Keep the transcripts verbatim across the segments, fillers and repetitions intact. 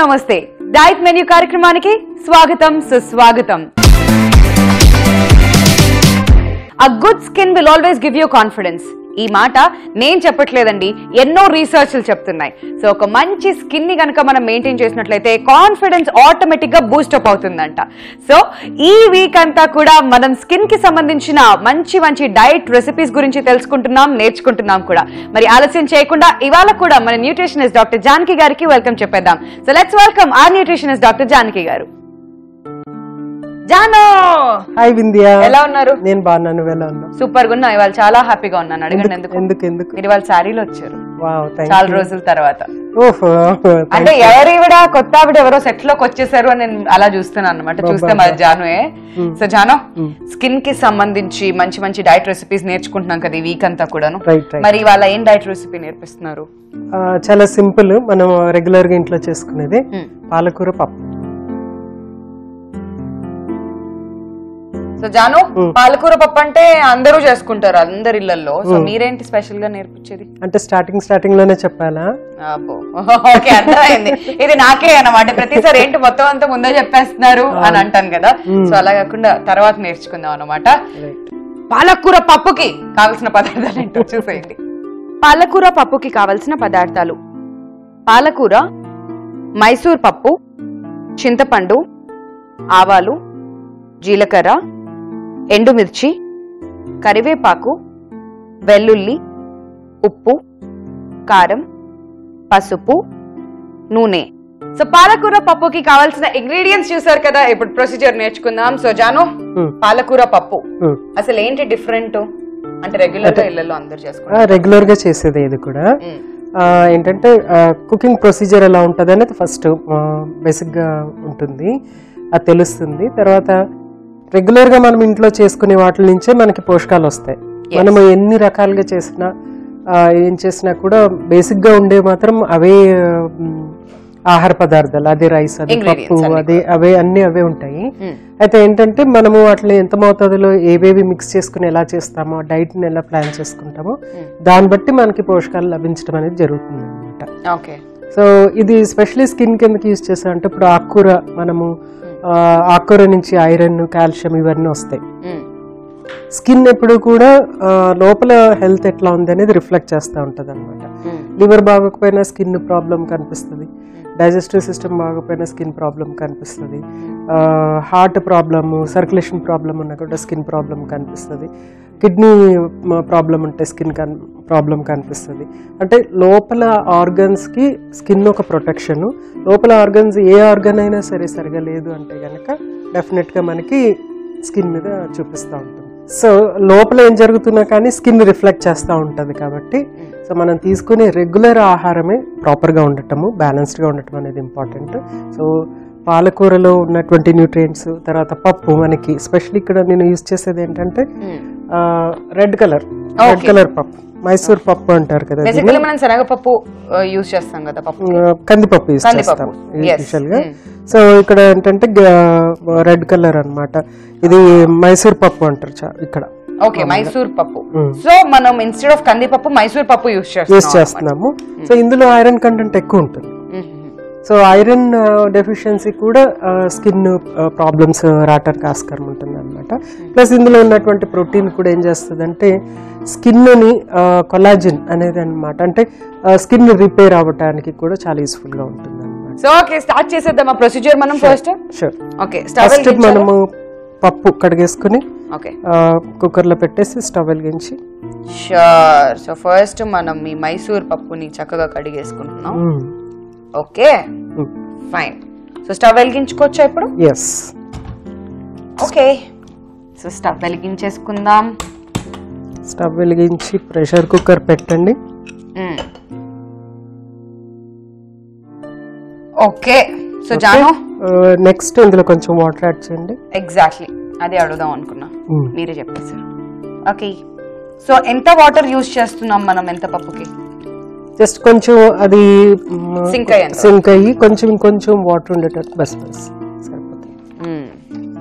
నమస్తే diet menu కార్యక్రమానికి స్వాగతం సుస్వాగతం. A good skin will always give you confidence. ఈ మాట నేను చెప్పట్లేదండి, ఎన్నో రీసెర్చ్లు చెప్తున్నాయి. సో ఒక మంచి స్కిన్ ని కనుక మనం మెయింటైన్ చేసినట్లయితే కాన్ఫిడెన్స్ ఆటోమేటిక్ గా బూస్టప్ అవుతుందంట. సో ఈ వీక్ అంతా కూడా మనం స్కిన్ కి సంబంధించిన మంచి మంచి డైట్ రెసిపీస్ గురించి తెలుసుకుంటున్నాం, నేర్చుకుంటున్నాం కూడా. మరి ఆలస్యం చేయకుండా ఇవాళ కూడా మన న్యూట్రిషనిస్ట్ డాక్టర్ జానకి గారికి వెల్కమ్ చెప్పేద్దాం. So let's welcome our nutritionist doctor Janaki garu. జానో, హాయ్ వింధ్య, ఎలా ఉన్నారు? నేను బాగున్నాను, ఎలా ఉన్నాను? సూపర్ గా ఉన్నా, ఇవాళ చాలా హ్యాపీగా ఉన్నాను. అడగండి ఎందుకు? ఎందుకు ఎందుకు మీరు ఇవాళ శారీలో వచ్చారు వావ్, థాంక్యూ. చాలా రోజుల తర్వాత. ఓహో, అంటే ఎవరివిడ కొత్త ఆవిడ ఎవరో సెట్ లోకి వచ్చేసారు అని నేను అలా చూస్తున్నాను అనమాట. చూస్తే మరి జానుయే. సో జానో, స్కిన్ కి సంబంధించి మంచి మంచి డైట్ రెసిపీస్ నేర్చుకుంటున్నాం కదా ఈ వీక్ అంతా కూడాను. మరి ఇవాళ ఏం డైట్ రెసిపీ నేర్పిస్తున్నారు? చాలా సింపుల్, మనం రెగ్యులర్ గా ఇంట్లో చేసుకునేది పాలకూర పప్పు. సో జాను, పాలకూర పప్పు అంటే అందరూ చేసుకుంటారు అందరి ఇళ్లలో. సో మీరేంటి స్పెషల్ గా నేర్పించేది? అంటే స్టార్టింగ్ స్టార్టింగ్ లోనే చెప్పాలా? ఓకే, అర్థమైంది. ఇది నాకే అన్నమాట. ప్రతిసారి ఏంటి మొత్తం అంతా ముందే చెప్పేస్తున్నారు అని అంటాను కదా. సో అలా కాకుండా తర్వాత నేర్చుకుందాం అన్నమాట. పాలకూర పప్పుకి కావలసిన పదార్థాలు ఏంటో చూసేయండి. పాలకూర పప్పుకి కావలసిన పదార్థాలు: పాలకూర, మైసూర్ పప్పు, చింతపండు, ఆవాలు, జీలకర్ర, ఎండుమిర్చి, కరివేపాకు, వెల్లుల్లి, ఉప్పు, కారం, పసుపు, నూనె. సో పాలకూర పప్పుకి కావాల్సిన ఇంగ్రీడియంట్స్ చూసారు కదా. ఇప్పుడు ప్రొసీజర్ నేర్చుకుందాం. సో జాను, పాలకూర పప్పు అసలు ఏంటి డిఫరెంట్? అంటే రెగ్యులర్ గా ఇళ్లలో అందరూ చేసుకుంటారు, రెగ్యులర్ గా చేసేది. ఇది కూడా ఏంటంటే కుకింగ్ ప్రొసీజర్ ఎలా ఉంటుంది అనేది ఫస్ట్ బేసిక్ గా ఉంటుంది, అది తెలుస్తుంది. తర్వాత రెగ్యులర్ గా మనం ఇంట్లో చేసుకునే వాటి నుంచే మనకి పోషకాలు వస్తాయి. మనము ఎన్ని రకాలుగా చేసినా ఏం చేసినా కూడా బేసిక్ గా ఉండే మాత్రం అవే ఆహార పదార్థాలు, అదే రైస్, అదే పప్పు, అదే అవే అన్ని అవే ఉంటాయి. అయితే ఏంటంటే మనము వాటిని ఎంత మోతాదులో ఏవేవి మిక్స్ చేసుకుని ఎలా చేస్తామో, డైట్ ని ఎలా ప్లాన్ చేసుకుంటామో దాన్ని బట్టి మనకి పోషకాలు లభించడం అనేది జరుగుతుంది అనమాట. సో ఇది స్పెషల్లీ స్కిన్ కిందకి యూజ్ చేస్తాం. అంటే ఇప్పుడు ఆకుకూర, మనము ఆకుకూర నుంచి ఐరన్, కాల్షియం ఇవన్నీ వస్తాయి. స్కిన్ ఎప్పుడు కూడా లోపల హెల్త్ ఎట్లా ఉంది అనేది రిఫ్లెక్ట్ చేస్తూ ఉంటుంది అనమాట. లివర్ బాగోకపోయినా స్కిన్ ప్రాబ్లం కనిపిస్తుంది, డైజెస్టివ్ సిస్టమ్ బాగోకపోయినా స్కిన్ ప్రాబ్లం కనిపిస్తుంది, హార్ట్ ప్రాబ్లము, సర్క్యులేషన్ ప్రాబ్లం ఉన్నా కూడా స్కిన్ ప్రాబ్లం కనిపిస్తుంది, కిడ్నీ ప్రాబ్లం ఉంటే స్కిన్ కన్ ప్రాబ్లం కనిపిస్తుంది. అంటే లోపల ఆర్గన్స్కి స్కిన్ ఒక ప్రొటెక్షన్. లోపల ఆర్గన్స్ ఏ ఆర్గన్ అయినా సరే సరిగా లేదు అంటే కనుక డెఫినెట్గా మనకి స్కిన్ మీద చూపిస్తూ ఉంటుంది. సో లోపల ఏం జరుగుతున్నా కానీ స్కిన్ రిఫ్లెక్ట్ చేస్తూ ఉంటుంది. కాబట్టి సో మనం తీసుకునే రెగ్యులర్ ఆహారమే ప్రాపర్గా ఉండటము, బ్యాలెన్స్డ్గా ఉండటం అనేది ఇంపార్టెంట్. సో పాలకూరలో ఉన్నటువంటి న్యూట్రియంట్స్, తర్వాత పప్పు మనకి స్పెషల్లీ ఇక్కడ నేను యూజ్ చేసేది ఏంటంటే రెడ్ కలర్ రెడ్ కలర్ పప్పు, మైసూర్ పప్పు అంటారు కదా, శనగపప్పు యూజ్ చేస్తాం కదా, కందిపప్పు యూజ్ చేస్తాం స్పెషల్ గా. సో ఇక్కడ ఏంటంటే రెడ్ కలర్ అన్నమాట. ఇది మైసూర్ పప్పు అంటారు ఇక్కడ. ఓకే, మైసూర్ పప్పు. సో మనం ఇన్స్టెడ్ ఆఫ్ కందిపప్పు మైసూర్ పప్పు యూజ్ యూజ్ చేస్తున్నాము. సో ఇందులో ఐరన్ కంటెంట్ ఎక్కువ ఉంటుంది. సో ఐరన్ డెఫిషియన్సీ కూడా స్కిన్ ప్రాబ్లమ్స్ రావడానికి ఆస్కారం ఉంటుంది అనమాట. ప్లస్ ఇందులో ఉన్నటువంటి ప్రోటీన్ కూడా ఏం చేస్తుంది అంటే స్కిన్ని కొలాజిన్ అనేది అనమాట, అంటే స్కిన్ రిపేర్ అవ్వడానికి కూడా చాలా యూస్ఫుల్ గా ఉంటుంది అనమాట. సో ఓకే, స్టార్ట్ చేసేద్దాం ఆ ప్రొసీజర్ మనం ఫస్ట్. షూర్. ఓకే, ఫస్ట్ మనము పప్పు కడిగేసుకుని కుక్కర్ లో పెట్టేసి స్టవ్ వెలిగించి. షూర్. సో ఫస్ట్ మనం ఈ మైసూర్ పప్పుని చక్కగా కడిగేసుకుంటున్నాం. Okay, fine. సో స్టవ్ వెలిగించుకోవచ్చా ఇప్పుడు? ఎస్. ఓకే, సో స్టవ్ వెలిగించేసుకుందాం. స్టవ్ వెలిగించి ప్రెషర్ కుక్కర్ పెట్టండి. ఓకే, సో జాను నెక్స్ట్ ఇందులో కొంచెం వాటర్ యాడ్ చేయండి. ఎగ్జాక్ట్లీ అదే అడుగుదాం అనుకున్నా, మీరే చెప్పేశారు. ఓకే, సో ఎంత వాటర్ యూజ్ చేస్తున్నాం మనం ఎంత పప్పుకి? జస్ట్ కొంచెం అది సింక్ అయ్యి కొంచెం ఇంకొంచెం వాటర్ ఉండేటట్టు బస్ బస్ సరిపోతుంది.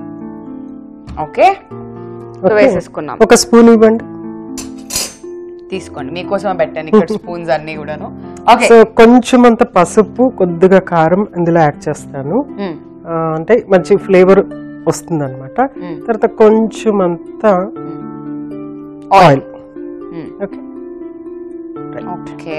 ఓకే, వేసేసుకున్నాం. ఒక స్పూన్ ఇవ్వండి. తీసుకోండి, మీకోసం పెట్టాను ఇక్కడ స్పూన్స్ అన్ని కూడాను. ఓకే, సో కొంచెం అంత పసుపు, కొద్దిగా కారం ఇందులో యాడ్ చేస్తాను. అంటే మంచి ఫ్లేవర్ వస్తుంది అనమాట. తర్వాత కొంచెం అంతా ఆయిల్. ఓకే,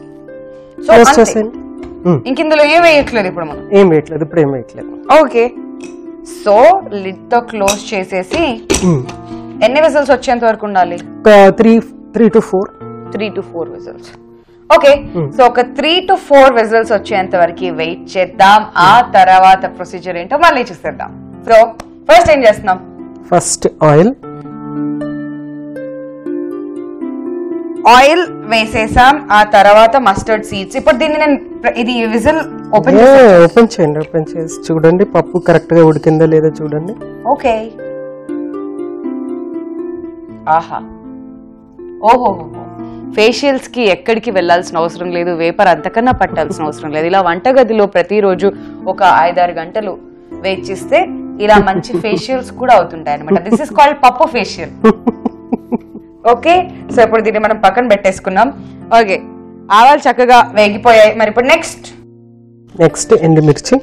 ఇంక ఇందులో ఏం వేయట్లేదు ఇప్పుడు మనం? ఏం వేయట్లేదు, ఇప్పుడు ఏం వేయట్లేదు. ఓకే, సో లిడ్ తో క్లోజ్ చేసేసి ఎన్ని విజిల్స్ వచ్చేంత వరకు ఉండాలి? Three three to four three to four whistles. Okay, so ఒక త్రీ టు ఫోర్ విజిల్స్ వచ్చేంత వరకు వెయిట్ చేద్దాం. ఆ తర్వాత ప్రొసీజర్ ఏంటో మళ్ళీ చూసేద్దాం. సో ఫస్ట్ ఏం చేస్తున్నాం? ఫస్ట్ ఆయిల్ ఆయిల్ వేసేసాం. ఆ తర్వాత మస్టర్డ్ సీడ్స్. ఇప్పుడు దీన్ని నేను ఇది విజిల్ ఓపెన్ ఓపెన్ చేయండి. ఓపెన్ చేసి చూడండి పప్పు కరెక్ట్ గా ఉడికిందో లేదో చూడండి. ఓకే, ఆహా, ఓహో, ఫేషియల్స్ కి ఎక్కడికి వెళ్లాల్సిన అవసరం లేదు, వేపర్ అంతకన్నా పట్టాల్సిన అవసరం లేదు. ఇలా వంటగదిలో ప్రతిరోజు ఒక ఐదారు గంటలు వెయిట్ చేస్తే ఇలా మంచి ఫేషియల్స్ కూడా అవుతుంటాయి అనమాట. దిస్ ఇస్ కాల్డ్ పప్పు ఫేషియల్. ఓకే, సో ఇప్పుడు దీన్ని మనం పక్కన పెట్టేసుకున్నాం. ఓకే, ఆవాలు చక్కగా వేగిపోయాయి. మరి ఇప్పుడు నెక్స్ట్ నెక్స్ట్ ఎండుమిర్చి.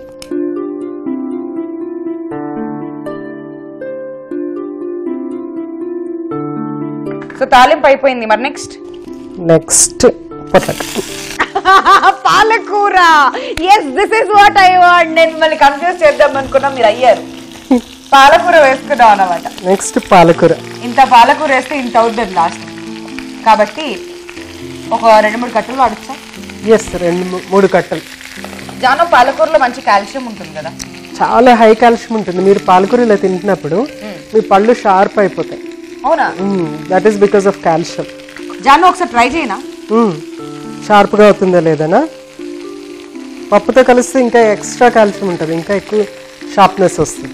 సో తాలింపు అయిపోయింది. మరి నెక్స్ట్ నెక్స్ట్ పొటాటో, పాలకూర. Yes, this is what I want. నేను మళ్ళీ కన్ఫ్యూజ్ చేద్దాం అనుకున్నా, మీరు అయ్యారు. పాలకూర వేసుకున్నాం అన్నమాట. నెక్స్ట్ పాలకూర. ఇంత పాలకూర వేస్తే ఇంత అవుతుంది లాస్ట్, కాబట్టి ఒక రెండు మూడు కట్టలు వాడచ్చా? ఎస్, రెండు మూడు కట్టలు. జాను, పాలకూరలో మంచి కాల్షియం ఉంటుంది కదా? చాలా హై కాల్షియం ఉంటుంది. మీరు పాలకూర ఇలా తింటున్నప్పుడు మీ పళ్ళు షార్ప్ అయిపోతాయి. అవునా? That is because of calcium. Janu, ఒకసారి ట్రై చేయనా? షార్ప్ గా అవుతుందా లేదనా? పప్పుతో కలిస్తే ఇంకా ఎక్స్ట్రా కాల్షియం ఉంటుంది, ఇంకా ఎక్కువ షార్ప్నెస్ వస్తుంది.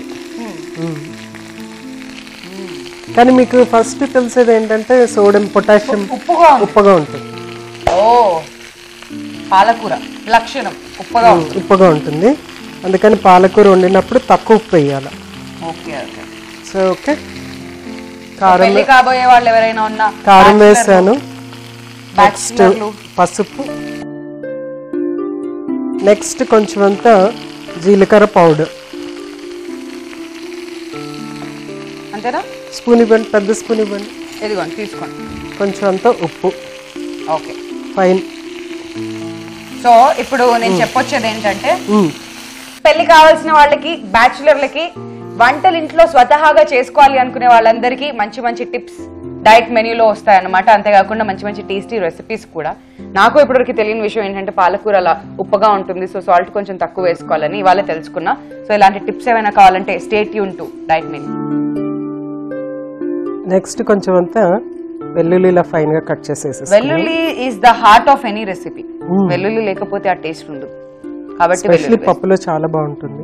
కానీ మీకు ఫస్ట్ తెలిసేది ఏంటంటే సోడియం, పొటాషియం ఉప్పుగా ఉప్పగా ఉంటుంది. ఓ, పాలకూర లక్షణం ఉప్పగా ఉప్పగా ఉంటుంది. అందుకని పాలకూర వండినప్పుడు తక్కువ ఉప్పు వేయాలి. Okay okay, so okay. కారం కాబోయే వాళ్ళు ఎవరైనా ఉన్నా కారం వేసాను. నెక్స్ట్ పసుపు. నెక్స్ట్ కొంచెం అంతా జీలకర్ర పౌడర్. అంతేనా? స్పూన్ ఇవ్వండి, పెద్ద స్పూన్ ఇవ్వండి. ఇదిగోండి, తీసుకోండి. కొంచెం అంతా ఉప్పు. Okay, fine. సో ఇప్పుడు నేను చెప్పొచ్చేది ఏంటంటే, పెళ్లి కావాల్సిన వాళ్ళకి, బ్యాచులర్లకి, వంటలు ఇంట్లో స్వతహాగా చేసుకోవాలి అనుకునే వాళ్ళందరికీ మంచి మంచి టిప్స్ డైట్ మెన్యూలో వస్తాయి అన్నమాట. అంతేకాకుండా మంచి మంచి టేస్టీ రెసిపీస్ కూడా. నాకు ఇప్పటివరకు తెలియని విషయం ఏంటంటే పాలకూర అలా ఉప్పగా ఉంటుంది, సో సాల్ట్ కొంచెం తక్కువ వేసుకోవాలని ఇవాళ తెలుసుకున్నా. సో ఇలాంటి టిప్స్ ఏమైనా కావాలంటే stay tune to diet menu. Next కొంచెం అంతా వెల్లుల్లి ఇలా ఫైన్ గా కట్ చేసేసి. వెల్లుల్లి is the heart of any recipe. వెల్లుల్లి లేకపోతే ఆ టేస్ట్ ఉండదు, కాబట్టి పప్పులో చాలా బాగుంటుంది.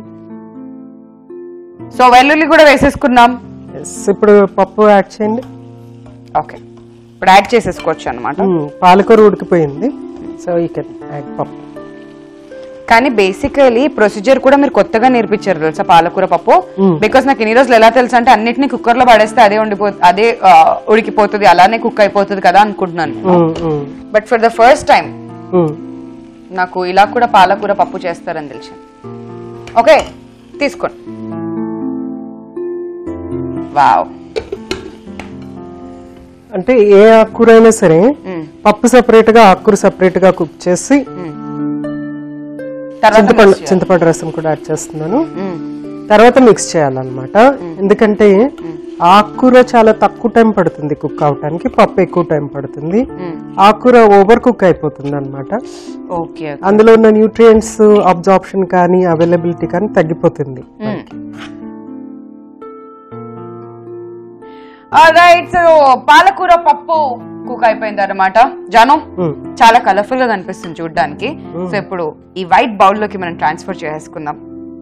సో వెల్లుల్లి కూడా వేసేసుకున్నాం. ఇప్పుడు పప్పు యాడ్ చేయండి. ఓకే, ఇప్పుడు యాడ్ చేసేసుకోవచ్చు అనమాట. పాలకూర ఉడికిపోయింది, సో ఈ కెన్ యాడ్ పప్పు. కానీ బేసికలీ ప్రొసీజర్ కూడా మీరు కొత్తగా నేర్పించారు తెలుసా పాలకూర పప్పు. బికాస్ నాకు ఇన్ని రోజులు ఎలా తెలుసు అంటే అన్నిటిని కుక్కర్ లో పడేస్తే అదే ఉండిపో అదే ఉడికిపోతుంది, అలానే కుక్ అయిపోతుంది కదా అనుకుంటున్నాను. But for the first time నాకు ఇలా కూడా పాలకూర పప్పు చేస్తారని తెలిసి. ఓకే, తీసుకోండి. వావ్, అంటే ఏ ఆకుకూర అయినా సరే పప్పు సెపరేట్ గా, ఆకుకూర సెపరేట్ గా కుక్ చేసి చింతపండు చింతపండు రసం కూడా యాడ్ చేస్తున్నాను. తర్వాత మిక్స్ చేయాలన్నమాట. ఎందుకంటే ఆకుకూర చాలా తక్కువ టైం పడుతుంది కుక్ అవటానికి, పప్పు ఎక్కువ టైం పడుతుంది. ఆకుకూర ఓవర్ కుక్ అయిపోతుంది అనమాట. అందులో ఉన్న న్యూట్రియంట్స్ అబ్జార్ప్షన్ కానీ అవైలబిలిటీ కానీ తగ్గిపోతుంది. రైట్, సో పాలకూర పప్పు కుక్ అయిపోయింది అనమాట. జాను, చాలా కలర్ఫుల్ గా కనిపిస్తుంది చూడడానికి. సో ఇప్పుడు ఈ వైట్ బౌల్ లోకి మనం ట్రాన్స్ఫర్ చేసుకుందాం.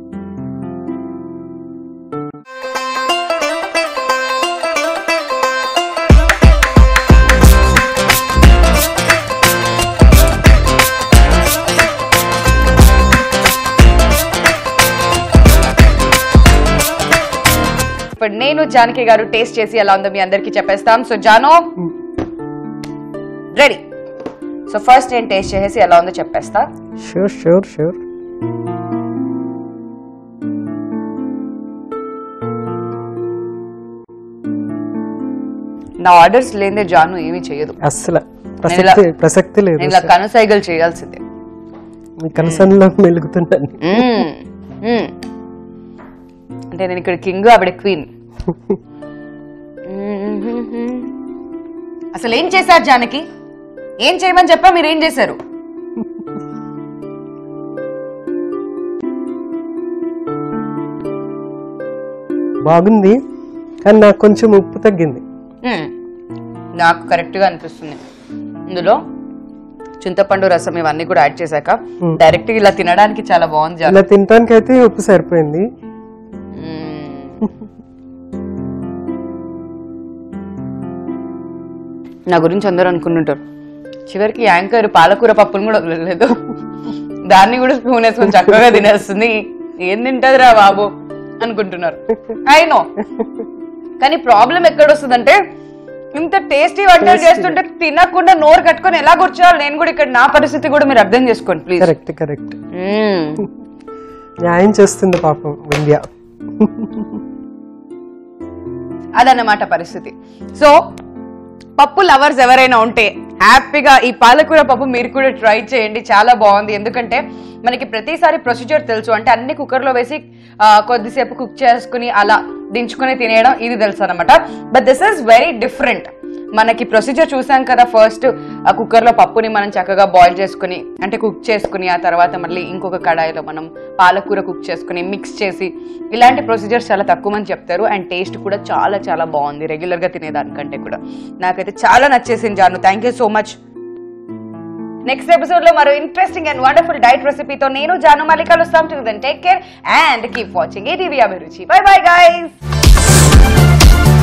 ఇప్పుడు నేను జానకి గారు టేస్ట్ చేసి ఎలా ఉందో మీ అందరికి చెప్పేస్తాం. So Janu, ready. So first నేను టేస్ట్ చేసేసి ఎలా ఉందో చెప్పేస్తా. Sure sure sure. నా ఆర్డర్స్ లేదే జాను ఏమీ చేయదు అస్సలు, ప్రసక్తి ప్రసక్తి లేదు. ఇలా కనుసైగలు చేయాల్సిందే. మీ కనసంలో మెలుగుతున్నాను. అంటే నేను ఇక్కడ కింగ్, ఆవిడ క్వీన్. అసలు ఏం చేశారు జానకి? ఏం చేయమని చెప్పా, మీరు ఏం చేశారు? బాగుంది, కానీ నాకు కొంచెం ఉప్పు తగ్గింది. నాకు కరెక్ట్ గా అనిపిస్తుంది. ఇందులో చింతపండు రసం ఇవన్నీ కూడా యాడ్ చేశాక డైరెక్ట్ గా ఇలా తినడానికి చాలా బాగుంది. ఇలా తినడానికి అయితే ఉప్పు సరిపోయింది. నా గురించి అందరూ అనుకుంటుంటారు చివరికి యాంకర్ పాలకూర పప్పును కూడా వదలలేదు, దాన్ని కూడా స్పూన్ వేసుకొని చక్కగా తినేస్తుంది, ఏం తింటదిరా బాబు అనుకుంటున్నారు. ఐ నో, కానీ ప్రాబ్లం ఎక్కడ వస్తుందంటే ఇంత టేస్టీ వంటలు చేస్తుంటే తినకుండా నోరు కట్టుకొని ఎలా కూర్చోవాలి? నేను కూడా ఇక్కడ నా పరిస్థితి కూడా మీరు అర్థం చేసుకోండి ప్లీజ్. కరెక్ట్ కరెక్ట్, న్యాయం చేస్తుంది పాపం వింధ్య. అదన్నమాట పరిస్థితి. సో పప్పు లవర్స్ ఎవరైనా ఉంటే హ్యాపీగా ఈ పాలకూర పప్పు మీరు కూడా ట్రై చేయండి, చాలా బాగుంది. ఎందుకంటే మనకి ప్రతిసారి ప్రొసీజర్ తెలుసు, అంటే అన్ని కుక్కర్లో వేసి కొద్దిసేపు కుక్ చేసుకుని అలా దించుకుని తినేయడం ఇది తెలుసు అనమాట. But this is very different. మనకి ప్రొసీజర్ చూసాం కదా, ఫస్ట్ ఆ కుక్కర్ లో పప్పుని మనం చక్కగా బాయిల్ చేసుకుని అంటే కుక్ చేసుకుని ఆ తర్వాత మళ్ళీ ఇంకొక కడాయిలో మనం పాలకూర కుక్ చేసుకుని మిక్స్ చేసి, ఇలాంటి ప్రొసీజర్స్ చాలా తక్కువ మంది చెప్తారు. అండ్ టేస్ట్ కూడా చాలా చాలా బాగుంది రెగ్యులర్ గా తినేదానికంటే కూడా. నాకైతే చాలా నచ్చేసింది Janu, thank you so much. Next episode లో మరో ఇంట్రెస్టింగ్ అండ్ వండర్ఫుల్ డైట్ రెసిపీతో నేను జాను మళ్ళీ కలుస్తాం. Till then take care and keep watching ETV Abhiruchi. Bye bye guys.